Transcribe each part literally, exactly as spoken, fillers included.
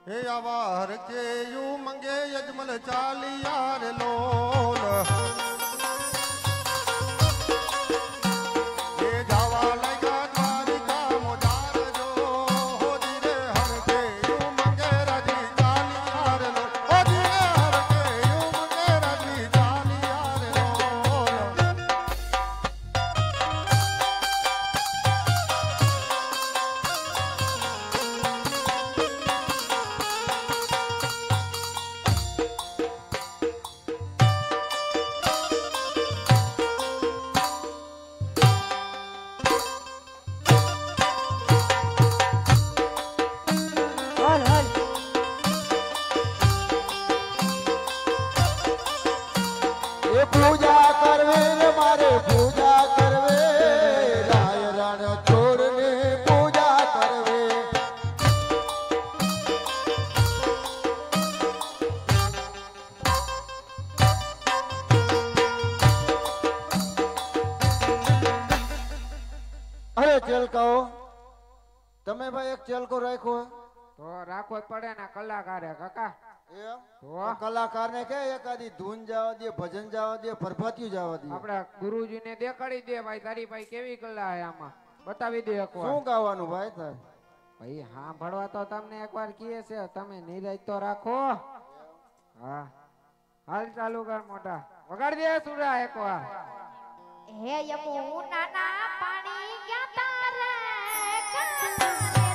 हे आवार के यू मंगे यजमल चालियार लोल ये जावा लगा द्वारिका मोजार जो हो धीरे हर के यू मंगे राजी चालियार लोल हो धीरे हर के यू मंगे राजी चालियार लोल पूजा करवे रे मारे पूजा करवे राय रण छोड़ने पूजा करवे अरे चेलकाओ તમે ભાઈ એક ચેલકો રાખ્યો તો રાખવો જ પડે ને કલાકાર હે કાકા એમ તો કલાકાર ને કે એકાદી ધૂન જવા દે ભજન જવા દે ફરફાત્યું જવા દે આપડા ગુરુજી ને દેખાડી દે ભાઈ તારી ભાઈ કેવી કલા હે આમાં બતાવી દે એકવાર શું ગાવાનું ભાઈ તાર ભાઈ સાંભળવા તો તમને એકવાર કીએ છે તમે નિરાજ તો રાખો હા હાલ ચાલુ કર મોટા વગાડી દે સુરા એકવાર હે યમુના ના પાણી ક્યાં તારે કાના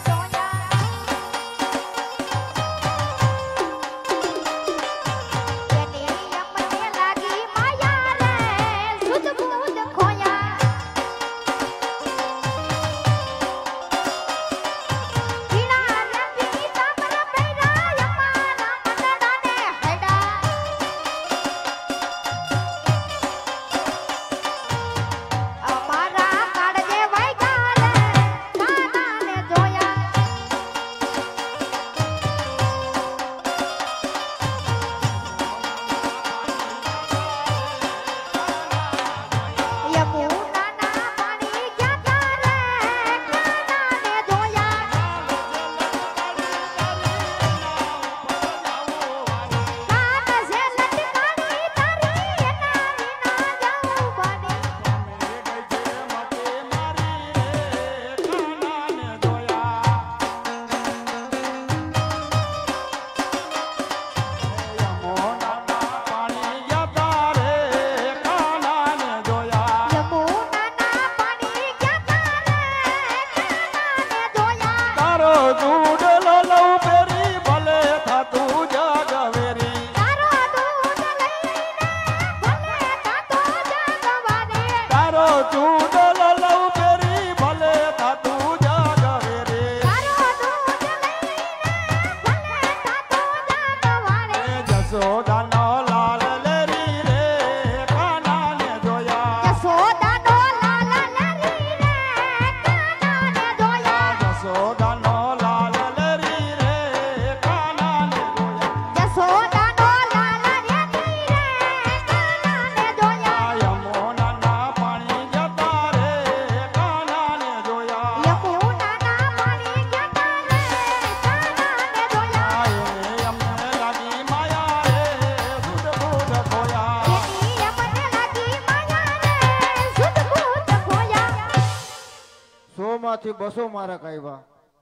માંથી બસો મારક આવ્યા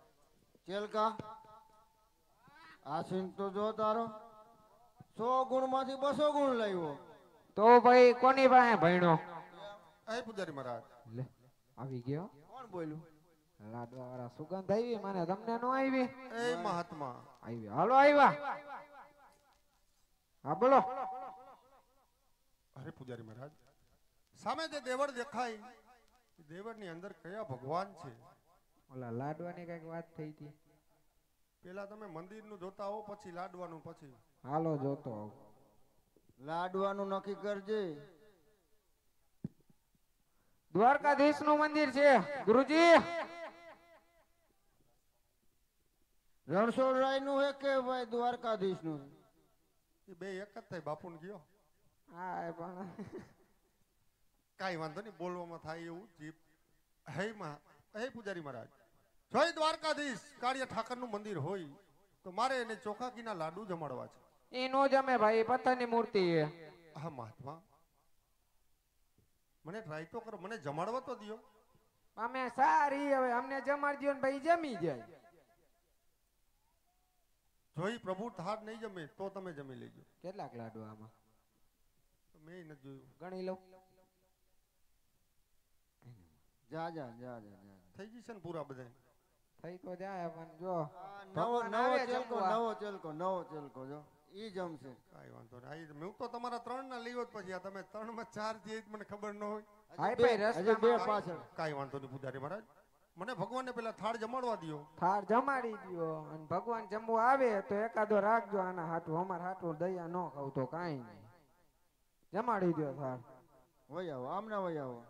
ચેલકા આ સીન તો જો તારો સો ગુણ માંથી બસો ગુણ લાવ્યો તો ભાઈ કોની પાસે ભણ્યો એ પૂજારી મહારાજ લે આવી ગયો કોણ બોલ્યું લાડવા વાળા સુગંધ આવી મને તમને નો આવી એ મહાત્મા આવી હાલો આવ્યા હા બોલો અરે પૂજારી મહારાજ સામે જે દેવળ દેખાય દેવળ ની અંદર કયા ભગવાન છે ઓલા લાડવાની કઈક વાત થઈ હતી પેલા તમે મંદિર નું જોતા હો પછી લાડવાનું પછી હાલો જોતો લાડવાનું નક્કી કરજે દ્વારકાધીશ નું મંદિર છે ગુરુજી રણછોડરાય નું હે કે ભાઈ દ્વારકાધીશ નું એ બે એક જ થાય બાપુ ગયો હા પણ કાઈ વાંધો નહીં બોલવામાં થાય એવું જીપ હે માં હે પૂજારી મહારાજ જય દ્વારકાધીશ કાળિયા ઠાકર નું મંદિર હોય તો મારે એને ચોખા ઘીના લાડુ જમાડવા છે. એ નો જમે ભાઈ, પથ્થરની મૂર્તિ છે. હા મહાત્મા, મને ટ્રાય તો કરો, મને જમાડવા તો દિયો. અમે સારી હવે અમને જમાડી દ્યો ને ભાઈ જમી જાય. જો ઈ પ્રભુ થાળ નહીં જમે તો તમે જમી લેજો. કેટલાક લાડુ આમાં મેં નથી જોયું. ગણી લઉં. જા જા જા જા જા. થઈ જશે ને પૂરા બધા? થઈ તો જાય પણ જો આ નવો ભગવાન નવો આવે ચેલકો જમવા. નવો ચેલકો નવો ચેલકો જો ઈ જમશે. કાંઈ વાંધો નહીં. આ હું તો તમારા ત્રણ ના લીધો જ પછી આ તમે ત્રણ માં ચાર જે મને ખબર ન હોય. હાય હજી બે ભાઈ, હજી બે રસ્તામાં પાછળ. કાંઈ વાંધો નહીં પૂજારી મહારાજ, મને ભગવાનને પેલા થાળ જમાડવા દ્યો. થાળ જમાડી દ્યો અને ભગવાન જમવા આવે તો એકાદો રાખજો આના હાટું. અમાર હાટું દયા ન ખાવ તો કાંઈ નહીં. જમાડી દ્યો થાળ. વઈ આવો, આમના વઈ આવો.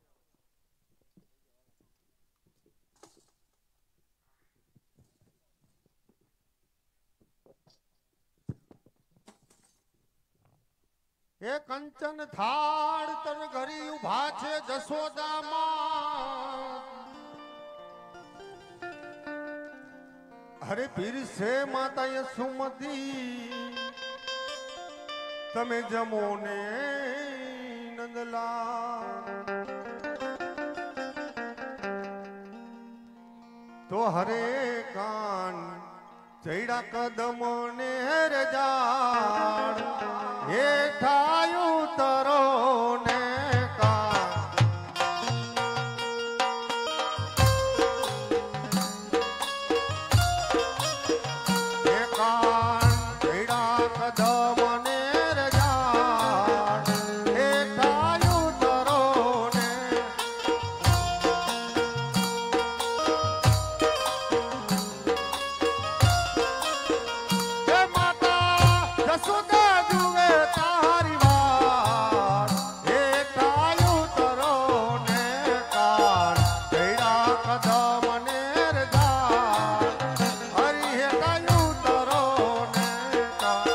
એ કંચન થાળ તન ઘરી ઉભા છે જશોદામાં. અરે પીર છે માતા યસુમતી, તમે જમો ને નંદલા. તો હરે કાન ચૈડા કદમ ને રજાડ હેઠાયું તરો ને કાન. હે કાન ચૈડા કદમ ને રજાડ હેઠાયું તરો ને. હે માતા જશોદા જુએ તારી વાત, હે કાયું તરો ને કાન ચૈડા કદમ ને રજાડ હરી હે કાયું તરો ને કાન.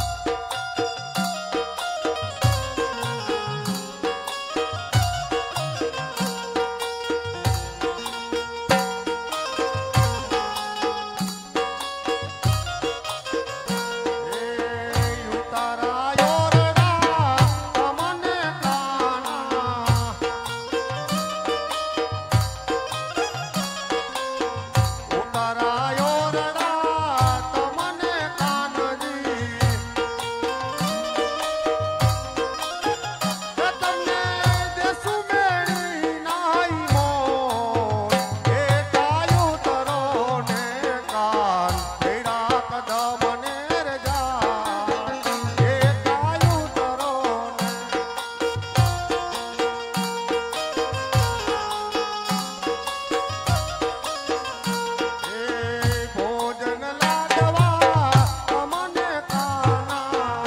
ભોજન લાડવા તમને કાના,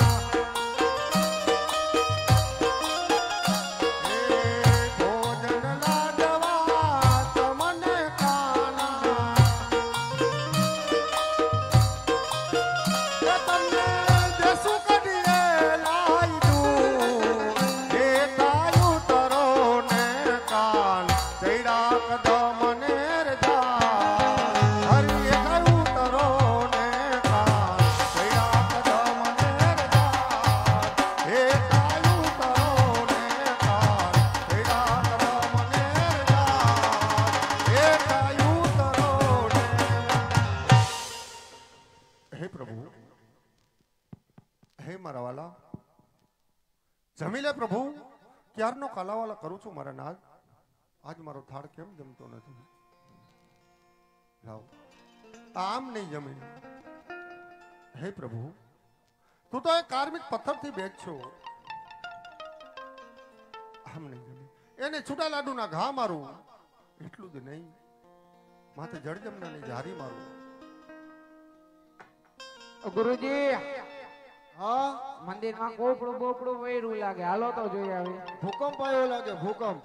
ભોજન લાડવા તમને કાના. તમને દેશું કઢીએ લાઈ દઉં, હે કાયું તરો ને કાન ચૈડા કદમ ને રજાડ હરી હે કાયું તરો ને કાન ચૈડા કદમ ને રજાડ હે કાયું તરો ને કાન ચૈડા કદમ ને રજાડ હે કાયું તરો ને. હે પ્રભુ, હે મારા વાલા, જમી લે પ્રભુ. ક્યારનો કાલાવાલા કરું છું મારા નાથ, આજ મારો થાળ કેમ જમતો નથી? લાવ, આમ નહીં જમે. હે પ્રભુ, તું તો એક કાર્મિક પથ્થરથી બેઠો, આમ નહીં જમે. એને છૂટા લાડુના ઘા મારું એટલું જ નહીં, માથે જળ જમનાની જારી મારું. ગુરુજી હા, મંદિરમાં કોપડું બોપડું વૈરું લાગે. હાલો તો જોઈ આવી. ભૂકંપ આવ્યો લાગે, ભૂકંપ.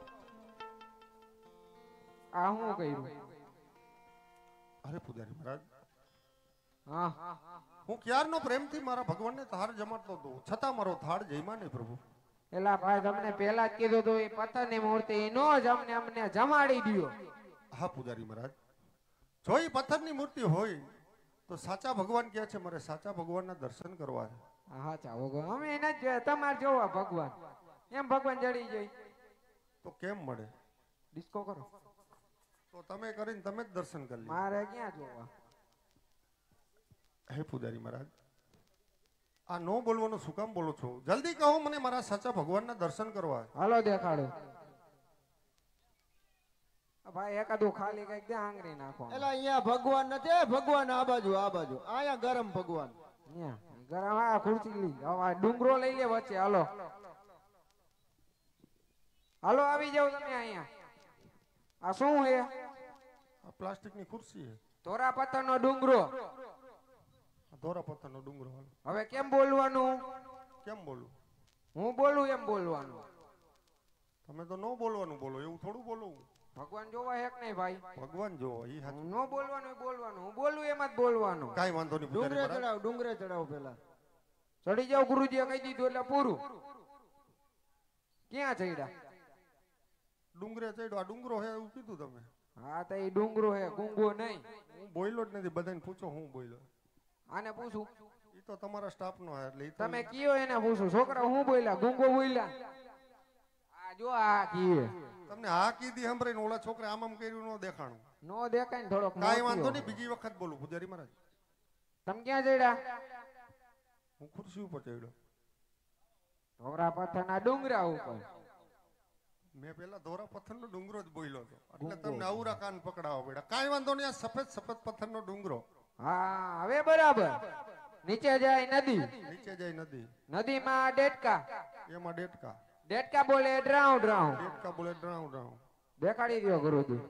આ હું કર્યું? અરે પૂજારી મહારાજ, હા, હું ક્યારનો પ્રેમથી મારા ભગવાનને થાળ જમાડતો હતો, છતાં મારો થાળ જમ્યા નહીં પ્રભુ. એલા ભાઈ તમને પેલા જ કીધું તું, એ પથ્થરની મૂર્તિ નો જ અમને અમને જમાડી દ્યો. હા પૂજારી મહારાજ, જો એ પથ્થરની મૂર્તિ હોય તો સાચા ભગવાન કહે છે મારે સાચા ભગવાનના દર્શન કરવા છે. હા ચા ભગવાન અમે એને જ જોયા તમારે જોવા ભગવાન એમ ભગવાન જડી જાય તો કેમ મળે? ડિસ્કો કરો તો તમે કરીને તમે જ દર્શન કરી લો. મારે ક્યાં જોવા? હે પૂજારી મહારાજ, આ નો બોલવાનું શું કામ બોલો છો? જલ્દી કહો મને મારા સાચા ભગવાનના દર્શન કરવા. હાલો દેખાડો ભાઈ એકાદું ખાલી કઈક દે આંગળી નાખો. એટલે અહીંયા ભગવાન નથી, ભગવાન આ બાજુ આ બાજુ અહીંયા ગરમ ભગવાન. અહીંયા ગરમ આ ખુરશી લઈ હવે ડુંગરો લઈ લે વચ્ચે. હાલો હાલો આવી જાવ તમે અહીંયા. આ શું છે? આ પ્લાસ્ટિકની ખુરશી છે. ધોરા પથ્થરનો ડુંગરો. ધોરા પથ્થરનો ડુંગરો. હવે કેમ બોલવાનું? કેમ બોલું? હું બોલું એમ બોલવાનું. તમે તો નો બોલવાનું બોલો, એવું થોડું બોલું. ભગવાન જોવા હેક નહીં ભાઈ. ભગવાન જોવો ઈ હાથ. નો બોલવાનું બોલવાનું. હું બોલું એમ જ બોલવાનું. કાઈ વાંધો નહીં. ડુંગરે ચડાવ, ડુંગરે ચડાવ પેલા. ચડી જાવ ગુરુજીએ કહી દીધું એટલે પૂરું. ક્યાં ચડ્યા? ડુંગરે ચડ્યો. આ ડુંગરો હે એવું કીધું તમે. હા તો એ ડુંગરો હે, ગુંગો નહીં. હું બોલ્યો જ નથી. બધાને પૂછો હું બોલ્યો. આને પૂછું? ઈ તો તમારા સ્ટાફનો હે એટલે ઈ તો તમે કયો એને પૂછું. છોકરા હું બોલ્યા? ગુંગો બોલ્યા? આ જો આ કીએ તમને હા કીધી સાંભળીને ઓલા છોકરા આમ આમ કર્યું નો દેખાણું. નો દેખાય ને થોડોક. કાઈ વાંધો નહીં, બીજી વખત બોલું પૂજારી મહારાજ. તમે ક્યાં ચડ્યા? હું ખુરશી ઉપર ચડ્યો. ધોરા પથ્થરના ડુંગરા ઉપર. મેં પેલા ધોરા પથ્થરનો ડુંગરો જ બોલ્યો હતો એટલે તમને અવરા કાન પકડાવવા પડ્યા. કાઈ વાંધો નહીં. આ સફેદ સફેદ પથ્થરનો ડુંગરો. હા હવે બરાબર. નીચે જાય નદી. નીચે જાય નદી. નદીમાં ડેટકા. એમાં ડેટકા. ડેટકા બોલે ડ્રાઉ ડ્રાઉ. ડેટકા બોલે ડ્રાઉ ડ્રાઉ. દેખાડી દો ગુરુજી.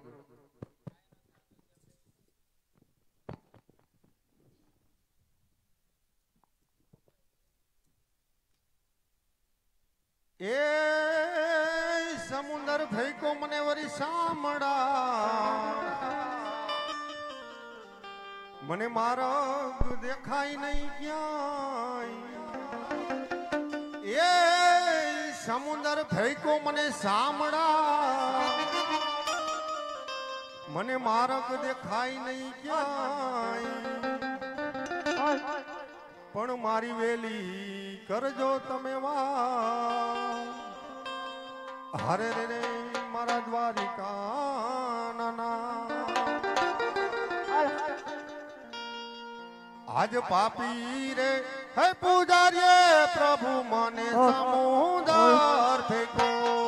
એ સમુંદર ફેંકો મને વરી સામડા, મને માર્ગ દેખાય નહીં ક્યાંય. એ સમુંદર ફેંકો મને સામડા, મને માર્ગ દેખાય નહીં ક્યાંય. પણ મારી વેલી કરજો તમે વા. હરે રે રે મારા દ્વારિકા નાના. આજ પાપી રે હે પૂજારીએ પ્રભુ મને સમુદર ફેંકો.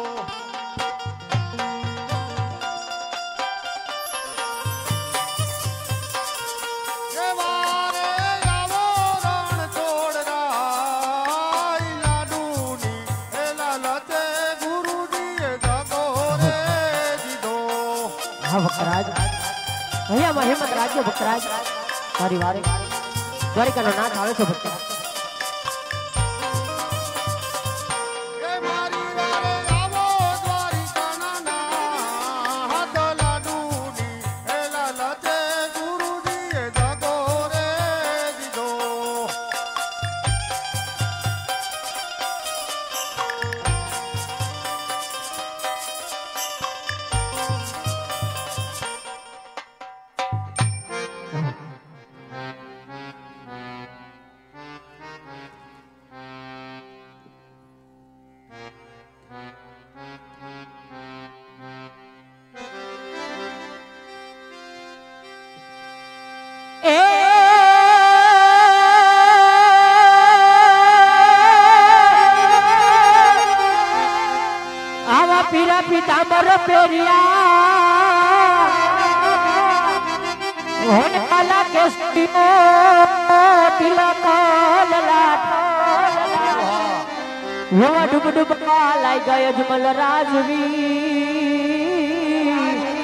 ભક્તરાજ અહીંયામાં હિંમત રાજ્ય ભક્તરાજ મારી વારે દ્વારિકાનો નાથ આવે છે ભક્તરાજ. પીરા પીતાંબર પેરિયા હોને વાલા કેસટીઓ તિલક લલાટ એવા ડૂબ ડૂબકા લાઈ ગયો અજમલ રાજવી.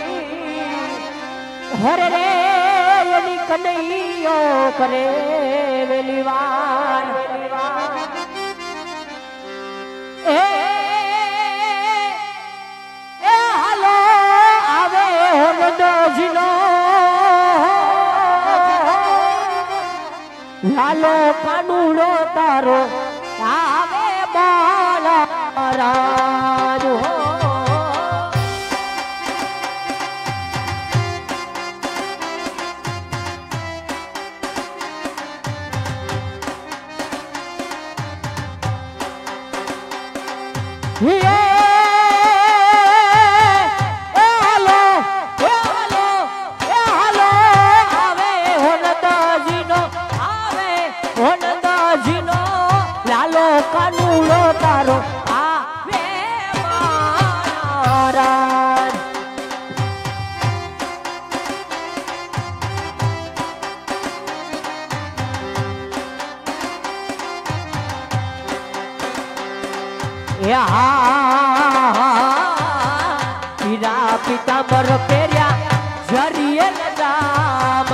હરે રે એની કનૈયો કરે વેલી વાર એ લાલો કાનુડો તારો આવે બાલારાજ હો. ये ए हालो ए हालो ए हालो आवे होनदाजीनो आवे होनदाजीनो लालो कानूड़ो तारो आवे महाराज पीरा पीतांबर पेरिया जरिए जाम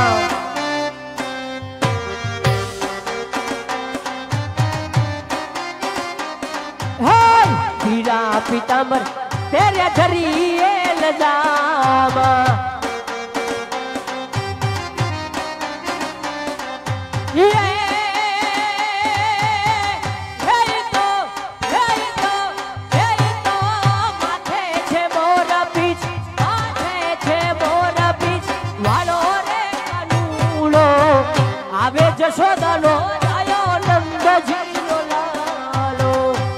पीरा पीतांबर पेरिया जरिए जाम ये जशोदानो आयो नंद जीनो लालो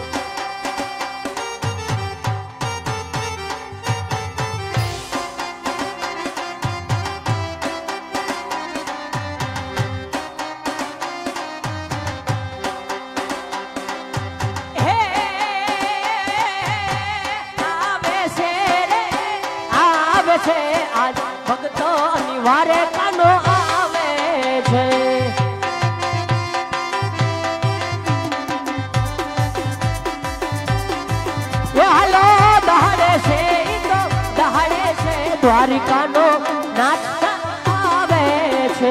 हे आवे से रे आवे से आज भक्तो अनिवार्य कानो आवे छे द्वारिका नो नाच आवे छे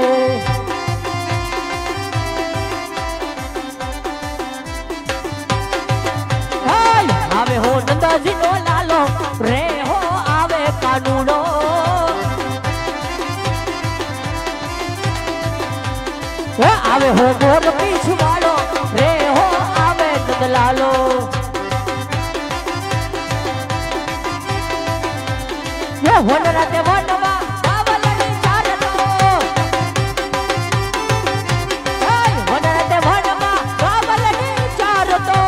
आवे हो नंदाजी नो लालो रे हो आवे कानूनो आवे हो मोर पीछ वालो रे हो आवे नंद लालो वन राते वनवा बावलनी चारतो वन राते वनवा बावलनी चारतो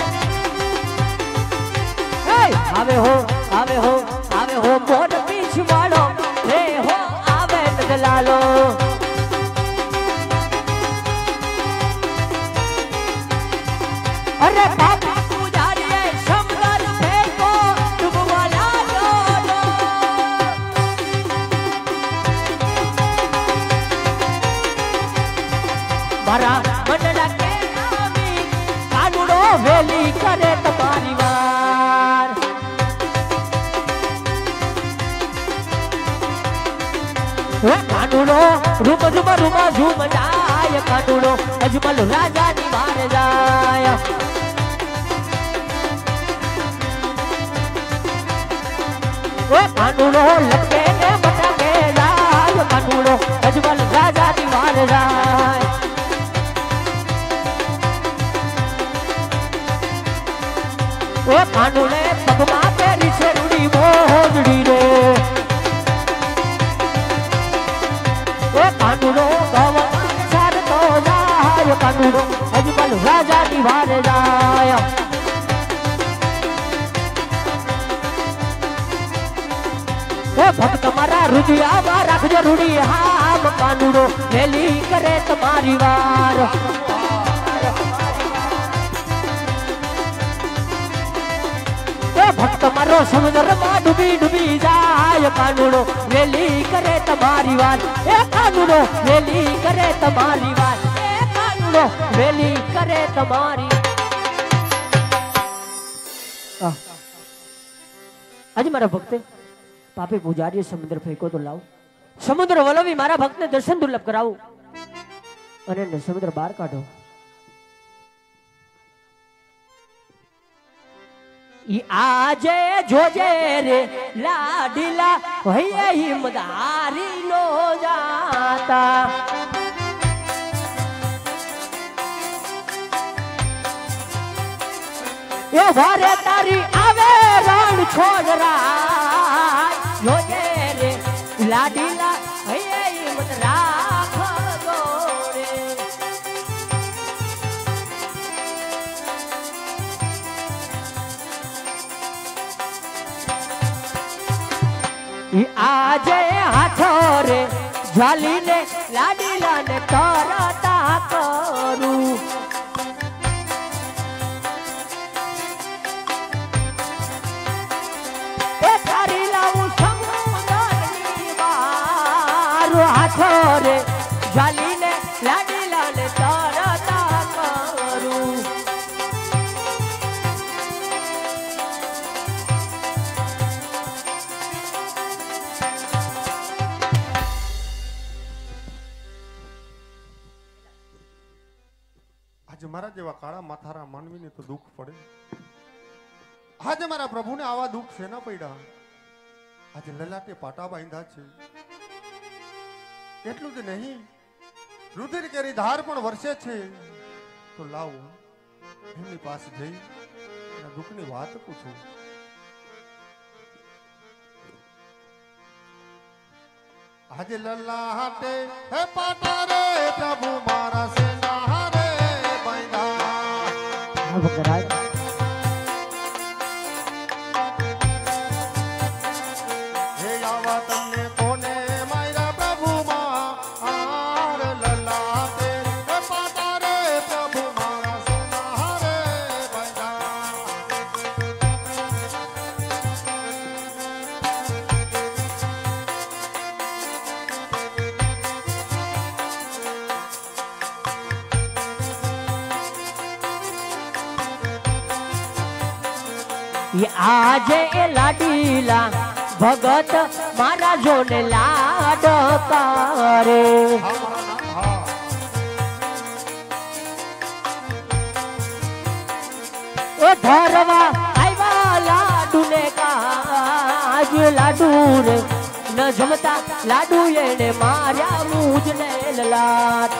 आवे हो आवे हो आवे हो मोर पीछ वालो रे हो आवे नदलालो अरे बाबा पुजारी शंकर फेंको डुबवाला मारा मंडला के नामी कानूनो वेली करे तुम्हारी वार कानूनो रूप रूप रूप झूम जाय कानूनो अजमल राजा निवार जाय कानूनो लटके ने बटके जाय कानूनो अजमल राजा निवार जाय ओ कानूने पगमा तेरी से रुड़ी मोहड़ी रे ओ कानूनो गवना सार तो जाय कानूनो अजमल राजा निवार जाय ओ भक्त मारा रुजिया मारा जरूरी हाम कानूनो वेली करे तुम्हारी वार भक्त मारो समुद्र में डूबी डूबी जाय कानूनो वेली करे तुम्हारी वार ए कानूनो वेली करे तुम्हारी वार ए कानूनो वेली करे तुम्हारी आज मारा भक्त पापे पुजारी समुद्र फेंको तो लाओ समुद्र वलोवी मारा भक्त ने दर्शन दुर्लभ कराओ अने समुद्र बाहर काढो आजे जोजे रे लाडीला भैया हिमदारी लो जाता ये वारे तारी आवे रण छोड़रा जोजे रे लाडीला भैया हिमत राख दोरे ઈ આજે હાથો રે જાલીને લાડીલાને તરતા કરું એ તારી લાવું સમુદ્રની મારો હાથો રે જાલીને લાડીલાને તરતા કરું આજે મારા જેવા કાળા માથારા માનવીને તો દુઃખ પડે. આજે મારા પ્રભુને આવા દુઃખ શેના પડ્યા? આજે લલાટે પાટા બાંધ્યા છે. એટલું જ નહીં, રુધિર કેરી ધાર પણ વરસે છે. તો લાવો એમની પાસે જઈ એના દુઃખની વાત પૂછું. આજે લલાટે હે પાટા રે પ્રભુ મારા સેના રે બાંધ્યા. ભક્તરાજ હે આવા તમને કોને મારા પ્રભુ માર લલાટે હે પાટા રે પ્રભુ મારા સેના રે ઈ આજે એ લાડીલા ભગત મારા જોને લાડ કરે હા મારા નામ હા. એ ધરવા આવ્યા લાડુ ને કાજ લાડુ રે ન જમતા લાડુ એને માર્યા મુજ ને લલાટ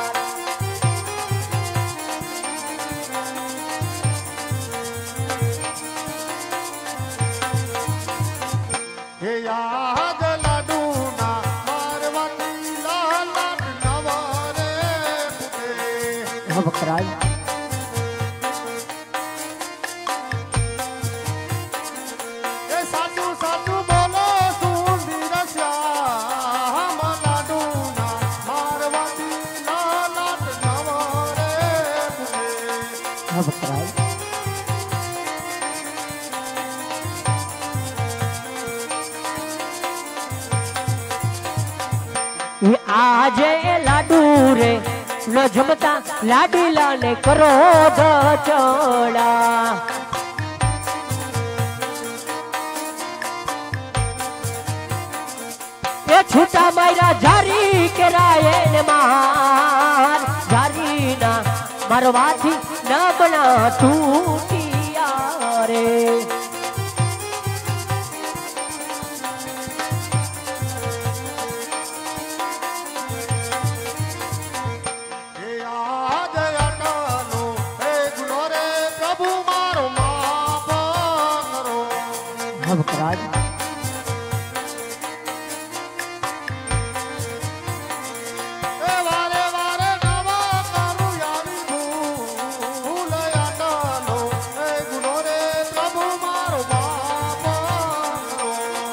હે યાદ લાડુના મારવાતી લાલાટ નવારે ફૂટે. હા ભક્તરાજ એ સાચું સાચું બોલો સુંદર શ્યામ લાડુના મારવાતી લાલાટ નવારે ફૂટે. હા ભક્તરાજ ઈ આજે એ લાડુ રે ન જમતા લાડીલા ને કરો ચડા એ છૂટા માર્યા જારી કેરાય ને માર જારી ના મારવાથી ન બના તૂટિયા રે હે યાદ અટાલો હે ગુનો રે પ્રભુ મારો માફ કરો. હા ભક્તરાજ એ વારે વારે નવા કરું યારી ભૂલ અટાલો હે ગુનો રે પ્રભુ મારો માફ કરો.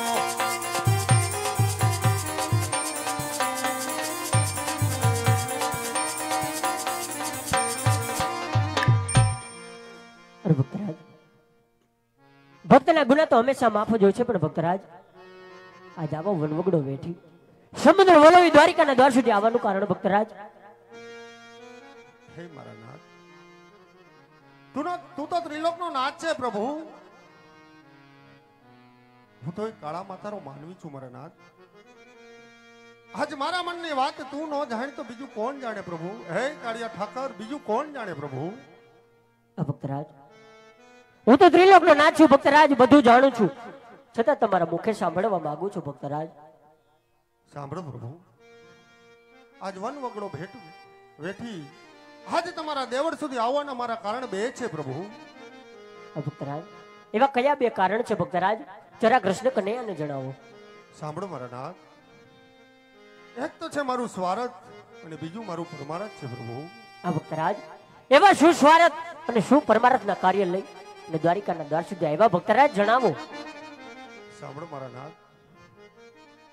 અરે ભક્તરાજ ભક્તના ગુના તો હંમેશા માફ જ હોય છે પણ ભક્તરાજ આજ આવો વનવગડો વેઠી સમુદ્ર વલોવી દ્વારિકાના દ્વાર સુધી આવવાનું કારણ ભક્તરાજ હે મારા નાથ, તું નો- તું તો ત્રિલોકનો નાથ છે પ્રભુ. હું તો એક કાળા માથારો માનવી છું મારા નાથ. આજ મારા મનની વાત તું ન જાણે તો બીજું કોણ જાણે પ્રભુ. હે કાળિયા ઠાકર, બીજું કોણ જાણે પ્રભુ. આ ભક્તરાજ હું તો ત્રિલોકનો નાથ છું ભક્તરાજ, બધું જાણું છું, છતાં તમારા મુખે સાંભળવા માંગુ છું ભક્તરાજ. સાંભળો પ્રભુ, આજ વન વગડો ભેટ વેઠી આજે તમારા દેવળ સુધી આવવાના મારા કારણ બે છે પ્રભુ. આ ભક્તરાજ એવા કયા બે કારણ છે ભક્તરાજ? જરા કૃષ્ણ કનૈયાને જણાવો. સાંભળો મારા નાથ, એક તો છે મારું સ્વાર્થ અને બીજું મારું પરમારથ છે પ્રભુ. આ ભક્તરાજ એવા શું સ્વાર્થ અને શું પરમારથના કાર્ય લઈ અને દ્વારિકાના દ્વાર સુધી આવ્યા ભક્તરાજ, જણાવો. સાંભળો મારા નાથ,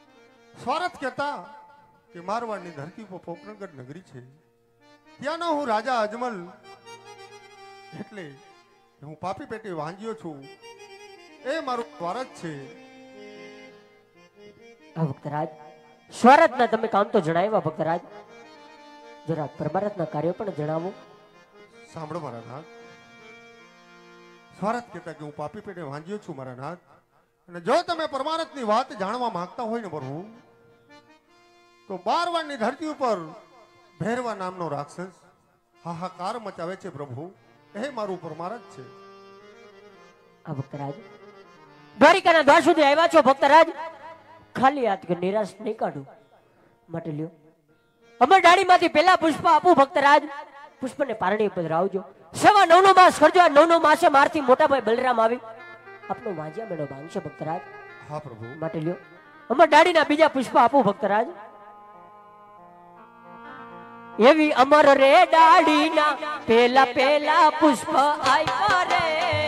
સ્વાર્થ કહેતા કે મારવાડની ધરતી પર પોકરણગઢ નગરી છે, ત્યાંનો હું રાજા અજમલ, એટલે હું પાપી પેટે વાંજ્યો છું, એ મારું સ્વાર્થ છે. આ ભક્તરાજ સ્વાર્થના તમે કામ તો જણાવ્યા ભક્તરાજ, જરા પરમાર્થના કાર્યો પણ જણાવો. સાંભળો મારા નાથ, સ્વાર્થ કહેતા કે હું પાપી પેટે વાંજ્યો છું મારા નાથ, અને જો તમે પરમાર્થની વાત જાણવા માંગતા હોય ને પ્રભુ, તો બારવાડની ધરતી ઉપર ભૈરવા નામનો રાક્ષસ હાહાકાર મચાવે છે પ્રભુ, એ મારું પરમાર્થ છે. આ ભક્તરાજ દ્વારિકાના દ્વાર સુધી આવ્યા છો ભક્તરાજ, ખાલી હાથ કે નિરાશ નહીં કાઢું, માટે લ્યો અમર ડાળીમાંથી પહેલા પુષ્પ આપું ભક્તરાજ, પુષ્પને પારણી પધરાવજો. સવા નવનો માસ કરજો, આ નવનો માસે મારથી મોટા ભાઈ બલરામ આવી આપનો વાંજ્યા મેળો માંગશે ભક્તરાજ. હા પ્રભુ. માટે લ્યો અમર ડાળીના બીજા પુષ્પ આપું ભક્તરાજ. એવી અમર રે ડાળીના પેલા પેલા પુષ્પ આપ્યા રે,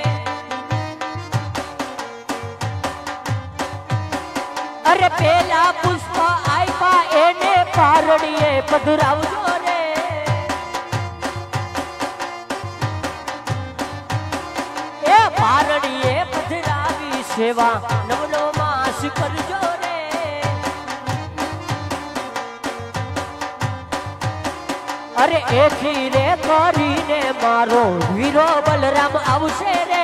અરે પેલા પુષ્પ આપ્યા એને પારણીએ પધરાવજો રે. એ પારણીએ પધરાવી સેવા નવનો માસ કરજો રે. અરે એથી રે કરીને મારો વીરો બલરામ આવશે રે.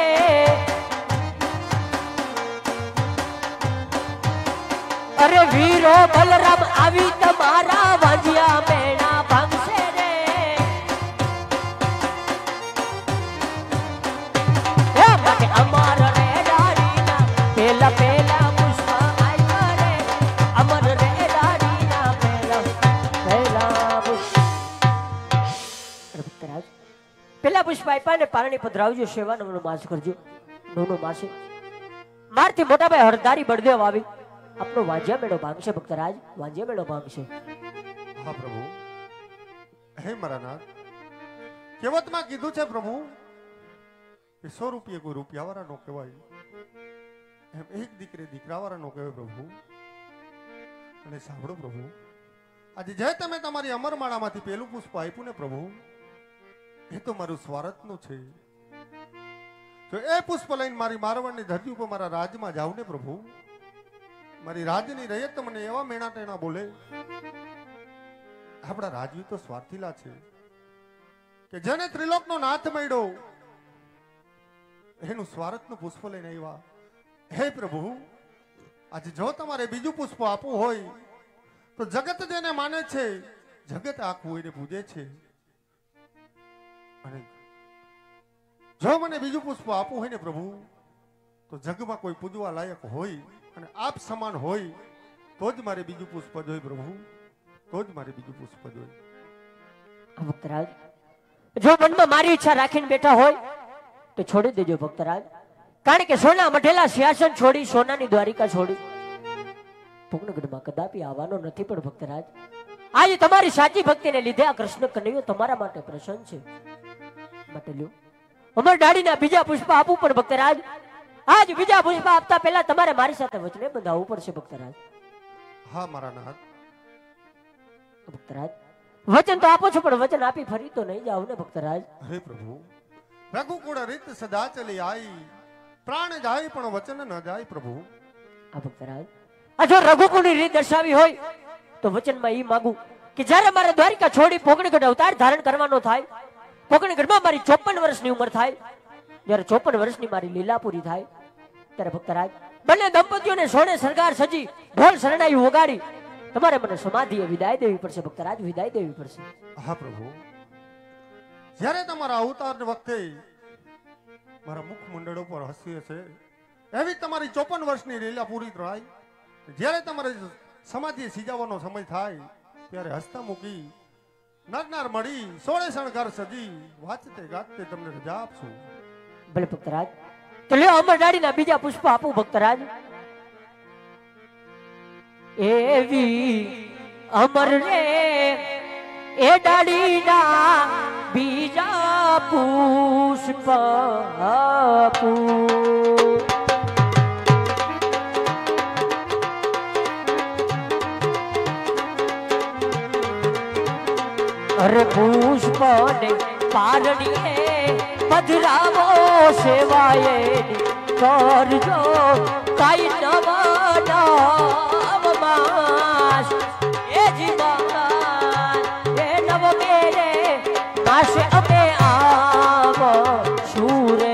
અરે વીરો બલરામ આવી તમારા વાંજિયા મેણા ભાંગશે રે. હે માટે અમર રે ડાળીના પેલા પેલા પુષ્પ આપ્યા રે, અમર રે ડાળીના પેલા પેલા પુષ્પ. ભક્તરાજ પેલા પુષ્પ આપ્યા ને પારણી પધરાવજો, સેવા નવનો માસ કરજો. નવનો માસે મારથી મોટા ભાઈ હરદારી બળદેવ આવી આપનો વાંજ્યા મેળો ભાંગશે ભક્તરાજ, વાંજ્યા મેળો ભાંગશે. હા પ્રભુ. હે મારા નાથ, કહેવતમાં કીધું છે પ્રભુ કે સો રૂપિયા કોઈ રૂપિયા વાળા નો કહેવાય, એમ એક દીકરે દીકરા વાળા નો કહેવાય પ્રભુ. અને સાંભળો પ્રભુ, આજે જે તમે તમારી અમરમાળામાંથી પેલું પુષ્પ આપ્યું ને પ્રભુ, એ તો મારું સ્વાર્થનું છે. તો એ પુષ્પ લઈને મારી મારવાડની ધરતી ઉપર મારા રાજમાં જાઉં ને પ્રભુ, મારી રાજની રયત મને એવા મેણા ટેણા બોલે. આપણા રાજવી તો સ્વાર્થીલા છે કે જેને ત્રિલોકનો નાથ મળ્યો એનું સ્વાર્થનું પુષ્પ લઈને આવ્યા. હે પ્રભુ, આજે જો તમારે બીજું પુષ્પ આપવું હોય તો જગત જેને માને છે, જગત આખું એને પૂજે છે. અને જો મને બીજું પુષ્પ આપવું હોય ને પ્રભુ, તો જગમાં કોઈ પૂજવા લાયક હોય અને આપ સમાન હોય તો જ મારે બીજું પુષ્પ જોઈએ પ્રભુ, તો જ મારે બીજું પુષ્પ જોઈએ. ભક્તરાજ જો મનમાં મારી ઈચ્છા રાખીને બેઠા હોય તો છોડી દેજો ભક્તરાજ, કારણ કે સોના મઢેલા સિંહાસન છોડી, સોનાની દ્વારિકા છોડી પૂર્ણગઢમાં કદાપી આવવાનો નથી. પણ ભક્તરાજ આજે તમારી સાચી ભક્તિને લીધે આ કૃષ્ણ કનૈયો તમારા માટે પ્રસન્ન છે. માટે લ્યો અમર ડાળીના બીજા પુષ્પ આપું. પણ ભક્તરાજ આજ બીજા પુષ્પ આપતા પહેલા તમારે મારી સાથે વચને બંધાવવું પડશે ભક્તરાજ. હા મારા નાથ. ભક્તરાજ વચન તો આપો છો, પણ વચન આપી ફરી તો નહીં જાવ ને ભક્તરાજ. હે પ્રભુ, રઘુકુળ રીત સદા ચલી આઈ, પ્રાણ જાય પણ વચન ન જાય પ્રભુ. આ ભક્તરાજ આ જો રઘુકુળની રીત દર્શાવી હોય તો વચનમાં ઈ માંગુ કે જ્યારે મારે દ્વારિકા છોડી પોકણગઢ અવતાર ધારણ કરવાનો થાય, પોકણગઢમાં મારી ચોપન વર્ષની ઉંમર થાય, જ્યારે ચોપન વર્ષની મારી લીલા પૂરી થાય, ત્યારે ભક્તરાજ બંને દંપતીઓને સોને સરગાર સજી ઢોલ શરણાઈ વગાડી તમારે મને સમાધિએ વિદાય દેવી પડશે ભક્તરાજ, વિદાય દેવી પડશે. હા પ્રભુ, જ્યારે તમારા અવતાર વખતે મારા મુખ મંડળો પર હસી હશે એવી તમારી ચોપન વર્ષની લીલા પૂરી થાય, જ્યારે તમારે સમાધિએ સીજાવાનો સમય થાય ત્યારે હસતા મૂકી નરનાર મળી સોળે શણગાર સજી વાંચતે ગાતે તમને રજા આપશું. ભલે ભક્તરાજ, તો લ્યો અમર ડાળીના બીજા પુષ્પ આપું ભક્તરાજ. એવી અમર રે એ ડાળીના બીજા પુષ્પ આપું. અરે પુષ્પ ને પારણીએ પધરાવો સેવાએ કરજો કઈ નવ નવ માસ એ જીવન એ નવ મેરે માસે અમે આવ શુરે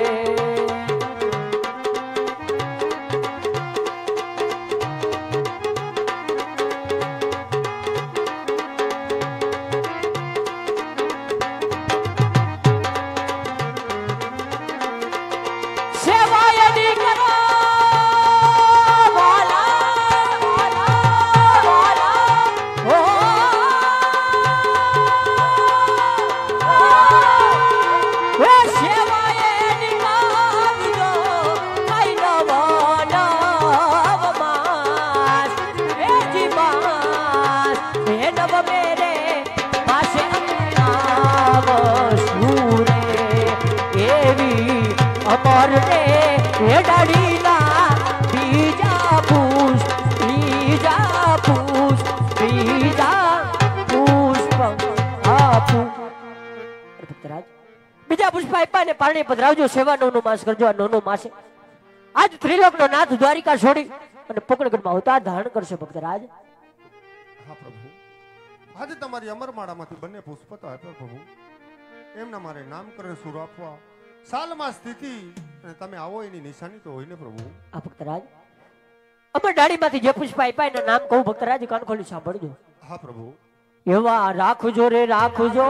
બીજા પુષ્પ આપ્યા ને પાણી પધરાવજો સેવા નવનો માસ કરજો આ નવનો માસે આજ ત્રિલોક નો નાથ દ્વારિકા છોડી અને પોકળગઢમાં અવતાર ધારણ કરશે ભક્તરાજ. હા પ્રભુ, આજે તમારી અમરમાળામાંથી બંને પુષ્પ તો આપ્યા પ્રભુ. એમના મારે નામકરણ સુર આપવા સાલમાં સ્થિતિ અને તમે આવો એની નિશાની તો હોય ને પ્રભુ. આ ભક્તરાજ અમર ડાળીમાંથી જે પુષ્પ આપ્યા એનું નામ કહું ભક્તરાજ, કાન ખોલી સાંભળજો. હા પ્રભુ. એવા રાખજો રે રાખજો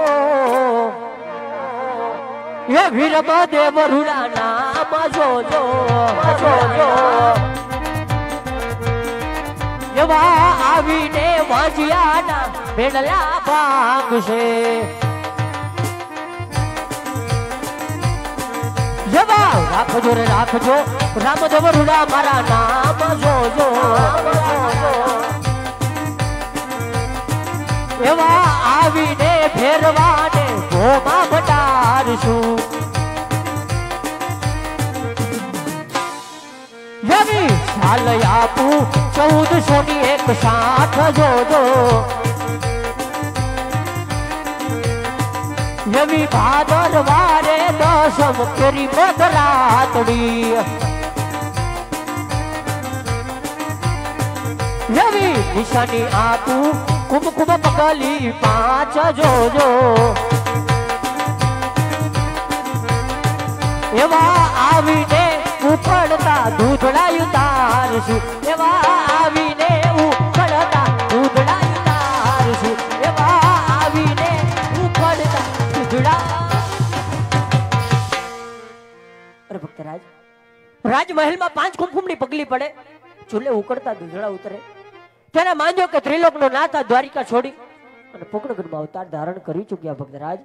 એ વીરબા દેવરુડા નામ જોજો જોજો એવા આવીને વાજિયાના બેડલા ભાગશે એવા રાખજો રે રાખજો રામદેવ રૂડા મારા નામ જોજો એવા આવીને ફેરવાને ભોમાં બટારશું એવી ચાલ આપું ચૌદસો ની એક સાઠ જોજો એવી ભાદર વારે દસમ કેરી મધરાતડી એવી નિશાની આપું કુમકુમ પગલી પાંચ જોજો એવા આવીને ઉકળતા દૂધડા ઉતારશું એવા આવીને ઉકળતા દૂધડા ઉતારશું એવા આવીને ઉકળતા દૂધડા. અરે ભક્તરાજ રાજમહેલમાં પાંચ કુમકુમની પગલી પડે ચૂલે ઉકળતા દૂધડા ઉતરે ત્યારે માનજો કે ત્રિલોક નો નાથ દ્વારિકા છોડી અને પોકળગઢમાં અવતાર ધારણ કરી ચુક્યા ભક્તરાજ.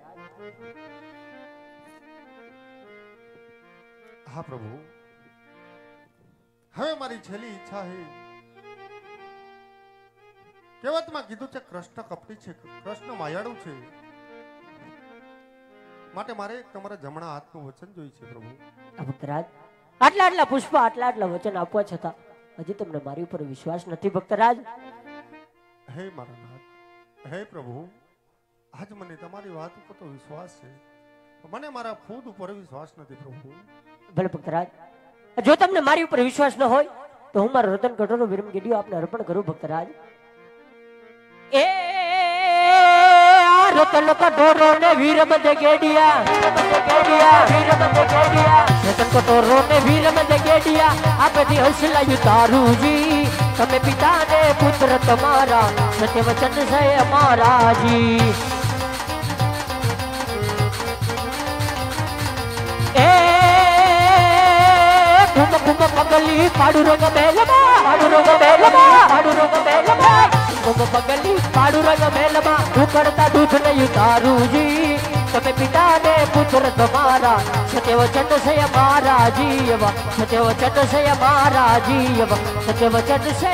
હા પ્રભુ, હવે મારી છેલ્લી ઈચ્છા છે. કહેવતમાં કીધું છે કૃષ્ણ કપટી છે, કૃષ્ણ માયાળુ છે, માટે મારે તમારા જમણા હાથનું વચન જોઈ છે પ્રભુ. ભક્તરાજ આટલા આટલા પુષ્પ આટલા આટલા વચન આપવા છતાં હજી તમને મારી ઉપર વિશ્વાસ નથી ભક્તરાજ. હે મારા નાથ, હે પ્રભુ, આજ મને તમારી વાત ઉપર તો વિશ્વાસ છે, મને મારા ખુદ ઉપર વિશ્વાસ નથી પ્રભુ. ભલે ભક્તરાજ, જો તમને મારી ઉપર વિશ્વાસ ન હોય તો હું મારો રતન કટોરો વિરમ ગીડીઓ આપને અર્પણ કરું ભક્તરાજ. એ રતન કટોરો ને વીરમ ગેડિયા ગેડિયા વીરમ ગેડિયા રતન કટોરો ને વીરમ ગેડિયા આપેથી હસલાયું તારુજી તમે પિતા ને પુત્ર તમારા સત્ય વચન છે અમારા જી. એ કુમ કુમ પગલી પાડુ રંગ મેલમાં પાડુ રંગ મેલમાં પાડુ રંગ મેલમાં કુમ પગલી પાડુ રંગ મેલમાં ઉકળતા દૂધ ને ઉતારુજી તમે પિતા ને પુત્ર તમારા સત્ય વચન છે અમારા જીવ સત્ય વચન છે અમારા જીવ સત્ય વચન છે.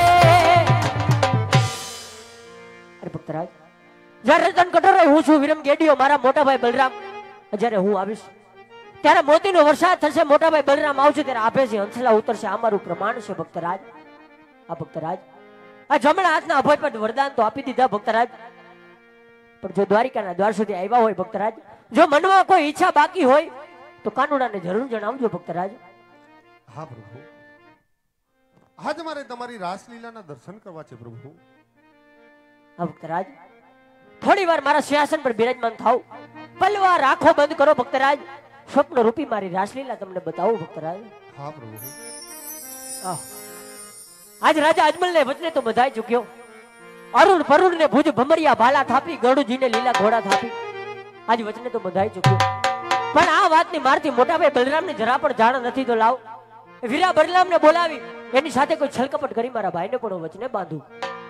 અરે ભક્તરાજ જયારે રતન કટોરો હું છું વિરમ ગેડીઓ મારા મોટા ભાઈ બલરામ જયારે હું આવીશ ત્યારે મોતીનો વરસાદ થશે, મોટા ભાઈ બલરામ આવશે ત્યારે આપે છે હંસલા ઉતરશે, આ મારું પ્રમાણ છે ભક્તરાજ. આ ભક્તરાજ આ જમણા હાથના અભય પર વરદાન તો આપી દીધા ભક્તરાજ, પણ જો દ્વારિકાના દ્વાર સુધી આવ્યા હોય ભક્તરાજ, જો મનમાં કોઈ ઈચ્છા બાકી હોય તો કાનુડાને જરૂર જણાવજો ભક્તરાજ. હા પ્રભુ, આજ મારે તમારી રાસલીલાના દર્શન કરવા છે પ્રભુ. હા ભક્તરાજ, થોડી વાર મારા સિંહાસન પર બિરાજમાન થાવ, પલવાર આંખો બંધ કરો ભક્તરાજ, સ્વપ્ન રૂપી મારી રાસલીલા તમને બતાવું ભક્તરાજ. હા પ્રભુ. આહ, આજ રાજા અજમલને વચને તો બધાઈ ચૂક્યો, અરુણ પરુણ ને ભુજ ભમરિયા ભાલા થાપી, ગરુજીને લીલા ઘોડા થાપી, આજ વચને તો બધાઈ ચૂક્યો. પણ આ વાતની મારથી મોટા ભાઈ બલરામને જરા પણ જાણ નથી. તો લાવ વીરા બલરામને બોલાવી એની સાથે કોઈ છલકપટ કરી મારા ભાઈને પણ વચને બાંધું.